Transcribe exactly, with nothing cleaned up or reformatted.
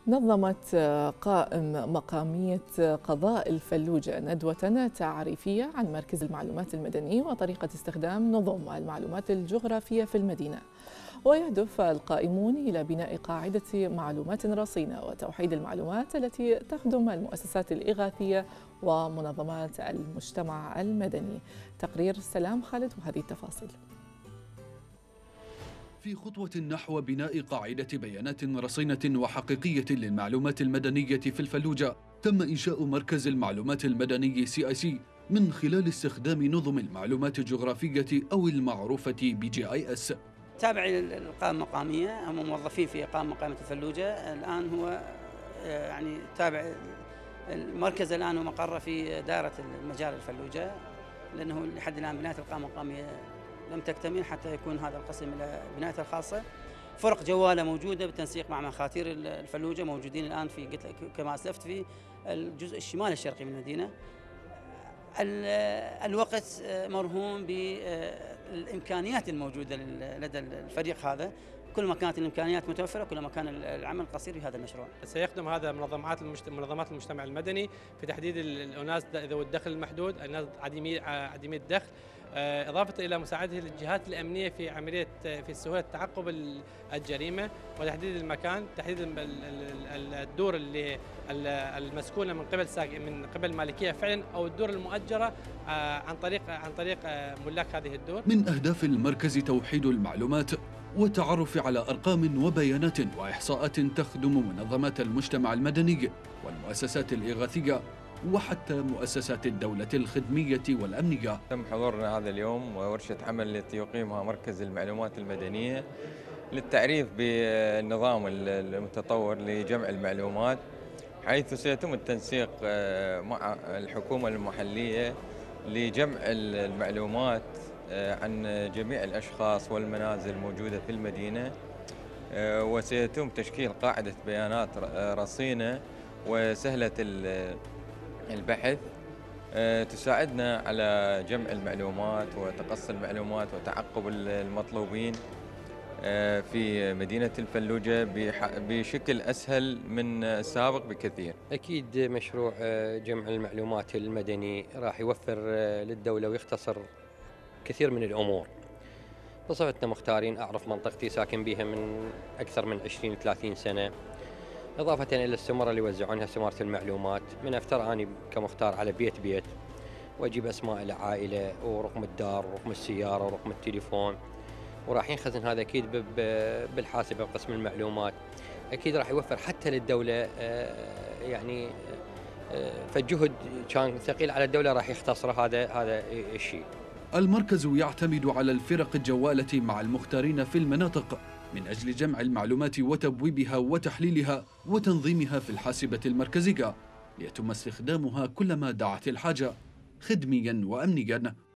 نظمت قائم مقامية قضاء الفلوجة ندوة تعريفية عن مركز المعلومات المدني وطريقة استخدام نظم المعلومات الجغرافية في المدينة. ويهدف القائمون إلى بناء قاعدة معلومات رصينة وتوحيد المعلومات التي تخدم المؤسسات الإغاثية ومنظمات المجتمع المدني. تقرير سلام خالد وهذه التفاصيل. في خطوة نحو بناء قاعدة بيانات رصينة وحقيقية للمعلومات المدنية في الفلوجة، تم إنشاء مركز المعلومات المدني سي آي سي من خلال استخدام نظم المعلومات الجغرافية أو المعروفة ب جي آي إس. تابع للقائمة المقامية، هم موظفين في إقامة مقامة الفلوجة. الآن هو يعني تابع المركز، الآن هو مقره في دائرة المجال الفلوجة، لأنه لحد الآن بناية القائمة المقامية لم تكتمل حتى يكون هذا القسم إلى بنايته الخاصة. فرق جوالة موجودة بالتنسيق مع مخاطير الفلوجة، موجودين الآن في كما أسلفت في الجزء الشمالي الشرقي من المدينة. الوقت مرهون بالإمكانيات الموجودة لدى الفريق هذا. كل ما كانت الإمكانيات متوفرة كل ما كان العمل قصير في هذا المشروع. سيخدم هذا منظمات منظمات المجتمع المدني في تحديد الناس ذوي الدخل المحدود، الناس عديمي عديمي الدخل، إضافة إلى مساعدة الجهات الأمنية في عملية في سهولة تعقب الجريمة وتحديد المكان، تحديد الدور اللي المسكونة من قبل من قبل المالكية فعلا أو الدور المؤجرة عن طريق عن طريق ملاك هذه الدور. من أهداف المركز توحيد المعلومات والتعرف على أرقام وبيانات وإحصاءات تخدم منظمات المجتمع المدني والمؤسسات الإغاثية وحتى مؤسسات الدولة الخدمية والأمنية. تم حضورنا هذا اليوم ورشة عمل التي يقيمها مركز المعلومات المدنية للتعريف بالنظام المتطور لجمع المعلومات، حيث سيتم التنسيق مع الحكومة المحلية لجمع المعلومات عن جميع الأشخاص والمنازل الموجودة في المدينة، وسيتم تشكيل قاعدة بيانات رصينة وسهلة البحث تساعدنا على جمع المعلومات وتقصي المعلومات وتعقب المطلوبين في مدينة الفلوجة بشكل أسهل من السابق بكثير. أكيد مشروع جمع المعلومات المدني راح يوفر للدولة ويختصر كثير من الأمور. بصفتنا مختارين، أعرف منطقتي ساكن بها من أكثر من عشرين ثلاثين سنة، إضافة إلى السمرة اللي يوزعونها سمارة المعلومات. من أفتر أني كمختار على بيت بيت وأجيب أسماء العائلة ورقم الدار ورقم السيارة ورقم التليفون، وراح ينخزن هذا أكيد بالحاسبة بقسم المعلومات. أكيد راح يوفر حتى للدولة يعني فالجهد كان ثقيل على الدولة راح يختصر هذا هذا الشيء. المركز يعتمد على الفرق الجوالة مع المختارين في المناطق من أجل جمع المعلومات وتبويبها وتحليلها وتنظيمها في الحاسبة المركزية ليتم استخدامها كلما دعت الحاجة خدمياً وأمنياً.